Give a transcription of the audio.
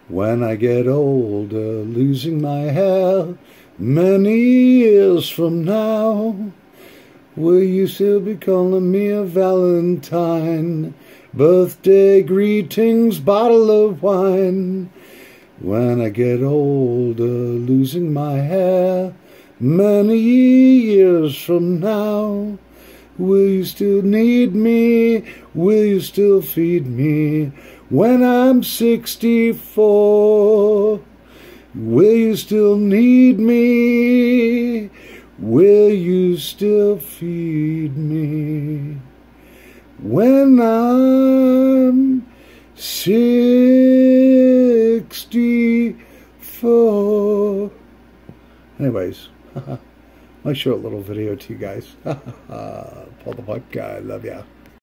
When I get older, losing my hair, many years from now, will you still be calling me a Valentine? Birthday greetings, bottle of wine. When I get older, losing my hair, many years from now, will you still need me? Will you still feed me? When I'm 64, will you still need me? Will you still feed me? When I'm 64. Anyways, my short little video to you guys. Paul the Puck guy, love ya.